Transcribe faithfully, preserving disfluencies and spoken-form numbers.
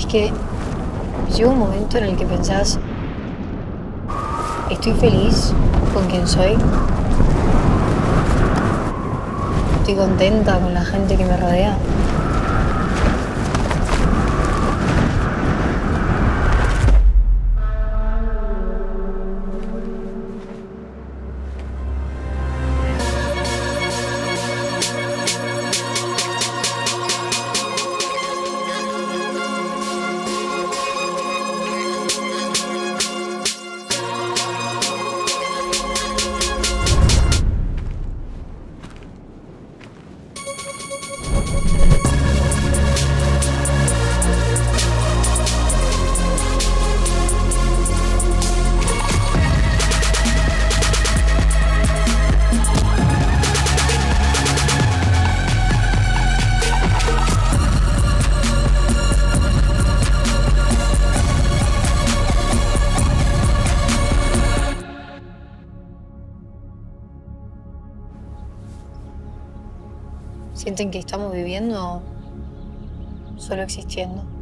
que llega un momento en el que pensás, ¿estoy feliz con quien soy? ¿Estoy contenta con la gente que me rodea? ¿Sienten que estamos viviendo o solo existiendo?